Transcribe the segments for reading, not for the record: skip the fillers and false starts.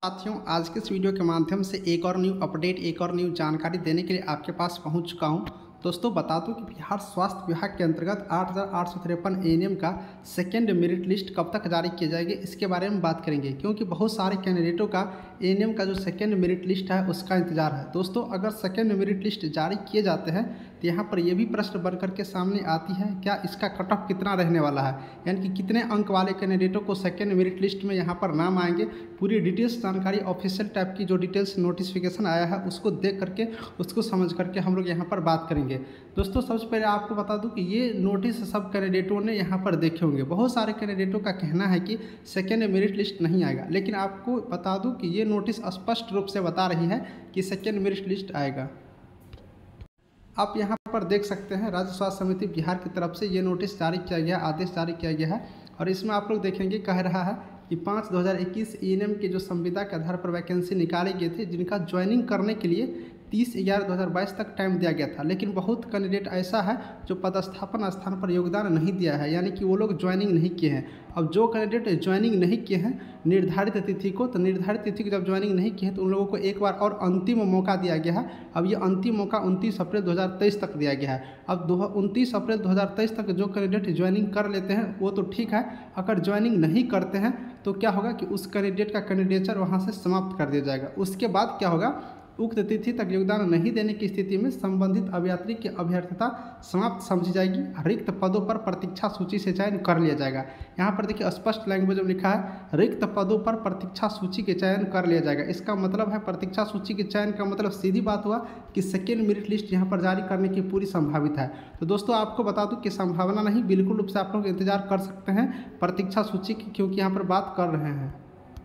साथियों, आज के इस वीडियो के माध्यम से एक और न्यू अपडेट, एक और न्यू जानकारी देने के लिए आपके पास पहुंच चुका हूं। दोस्तों बता दूं कि बिहार स्वास्थ्य विभाग के अंतर्गत 8,853 एएनएम का सेकेंड मेरिट लिस्ट कब तक जारी किए जाएंगे, इसके बारे में बात करेंगे। क्योंकि बहुत सारे कैंडिडेटों का एएनएम का जो सेकेंड मेरिट लिस्ट है उसका इंतजार है। दोस्तों अगर सेकेंड मेरिट लिस्ट जारी किए जाते हैं तो यहाँ पर यह भी प्रश्न बन करके सामने आती है, क्या इसका कट ऑफ कितना रहने वाला है, यानी कि कितने अंक वाले कैंडिडेटों को सेकेंड मेरिट लिस्ट में यहाँ पर नाम आएंगे। पूरी डिटेल्स जानकारी ऑफिशियल टाइप की जो डिटेल्स नोटिफिकेशन आया है उसको देख करके, उसको समझ करके हम लोग यहाँ पर बात करेंगे। दोस्तों सबसे पहले आपको बता दूं कि ये नोटिस सब कैंडिडेटों ने यहाँ पर देखे होंगे। बहुत सारे कैंडिडेटों का कहना है कि सेकेंड मेरिट लिस्ट नहीं आएगा, लेकिन आपको बता दूं कि ये नोटिस स्पष्ट रूप से बता रही है कि सेकेंड मेरिट लिस्ट आएगा। आप यहाँ पर देख सकते हैं राज्य स्वास्थ्य समिति बिहार की तरफ से ये नोटिस जारी किया गया, आदेश जारी किया गया है। और इसमें आप लोग देखेंगे कह रहा है कि 5/2021 एएनएम के जो संविदा के आधार पर वैकेंसी निकाले गए थे, जिनका ज्वाइनिंग करने के लिए 30/11/2022 तक टाइम दिया गया था, लेकिन बहुत कैंडिडेट ऐसा है जो पदस्थापन स्थान पर योगदान नहीं दिया है, यानी कि वो लोग ज्वाइनिंग नहीं किए हैं। अब जो कैंडिडेट ज्वाइनिंग नहीं किए हैं निर्धारित तिथि को, तो निर्धारित तिथि को जब ज्वाइनिंग नहीं किए हैं तो उन लोगों को एक बार और अंतिम मौका दिया गया है। अब ये अंतिम मौका 29 अप्रैल 2023 तक दिया गया है। अब 29 अप्रैल 2023 तक जो कैंडिडेट ज्वाइनिंग कर लेते हैं वो तो ठीक है, अगर ज्वाइनिंग नहीं करते हैं तो क्या होगा कि उस कैंडिडेट का कैंडिडेचर वहाँ से समाप्त कर दिया जाएगा। उसके बाद क्या होगा, उक्त तिथि तक योगदान नहीं देने की स्थिति में संबंधित अभ्यर्थी की अभ्यर्थता समाप्त समझी जाएगी। रिक्त पदों पर प्रतीक्षा सूची से चयन कर लिया जाएगा। यहाँ पर देखिए स्पष्ट लैंग्वेज में लिखा है रिक्त पदों पर प्रतीक्षा सूची के चयन कर लिया जाएगा। इसका मतलब है प्रतीक्षा सूची के चयन का मतलब सीधी बात हुआ कि सेकेंड मेरिट लिस्ट यहाँ पर जारी करने की पूरी संभावित है। तो दोस्तों आपको बता दूँ कि संभावना नहीं, बिल्कुल रूप से आप लोग इंतजार कर सकते हैं प्रतीक्षा सूची की, क्योंकि यहाँ पर बात कर रहे हैं।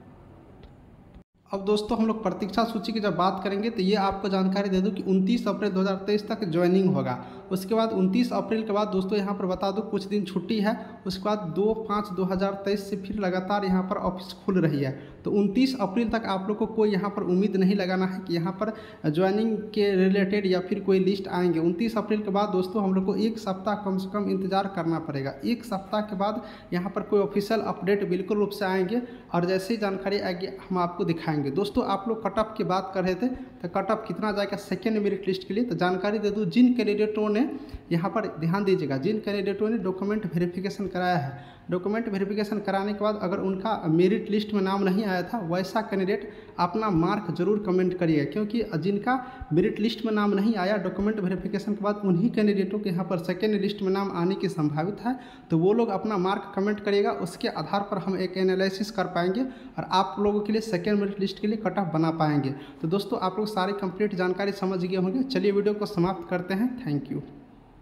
अब दोस्तों हम लोग प्रतीक्षा सूची की जब बात करेंगे तो ये आपको जानकारी दे दूं कि 29 अप्रैल 2023 तक ज्वाइनिंग होगा। उसके बाद 29 अप्रैल के बाद दोस्तों यहाँ पर बता दूं कुछ दिन छुट्टी है। उसके बाद 2/5/2023 से फिर लगातार यहाँ पर ऑफिस खुल रही है। तो 29 अप्रैल तक आप लोग को कोई यहाँ पर उम्मीद नहीं लगाना है कि यहाँ पर ज्वाइनिंग के रिलेटेड या फिर कोई लिस्ट आएंगे। 29 अप्रैल के बाद दोस्तों हम लोग को एक सप्ताह कम से कम इंतजार करना पड़ेगा। एक सप्ताह के बाद यहाँ पर कोई ऑफिशियल अपडेट बिल्कुल रूप से आएंगे और जैसे ही जानकारी आएगी हम आपको दिखाएंगे। दोस्तों आप लोग कट ऑफ की बात कर रहे थे, तो कट ऑफ कितना जाएगा सेकेंड मेरिट लिस्ट के लिए, तो जानकारी दे दूं जिन कैंडिडेटों ने यहाँ पर ध्यान दीजिएगा, जिन कैंडिडेटों ने डॉक्यूमेंट वेरिफिकेशन कराया है, डॉक्यूमेंट वेरिफिकेशन कराने के बाद अगर उनका मेरिट लिस्ट में नाम नहीं आया था, वैसा कैंडिडेट अपना मार्क जरूर कमेंट करिएगा। क्योंकि जिनका मेरिट लिस्ट में नाम नहीं आया डॉक्यूमेंट वेरिफिकेशन के बाद, उन्हीं कैंडिडेटों के यहाँ पर सेकेंड लिस्ट में नाम आने की संभावित है। तो वो लोग अपना मार्क कमेंट करिएगा, उसके आधार पर हम एक एनालिसिस कर पाएंगे और आप लोगों के लिए सेकेंड मेरिट लिस्ट के लिए कट ऑफ बना पाएंगे। तो दोस्तों आप लोग सारी कंप्लीट जानकारी समझ गए होंगे। चलिए वीडियो को समाप्त करते हैं। Thank you.